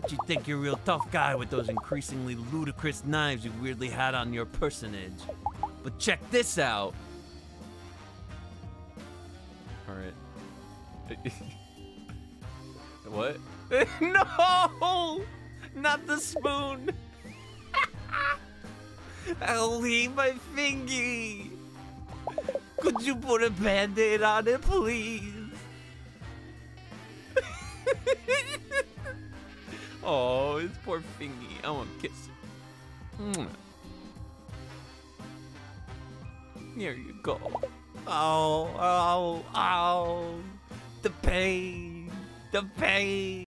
Bet you think you're a real tough guy with those increasingly ludicrous knives you weirdly had on your personage. But check this out. Alright. What? No! Not the spoon! I'll leave my fingy! Could you put a band-aid on it, please? Oh, his poor fingy. I want to kiss it. Here you go. Oh, oh, oh. The pain. The pain.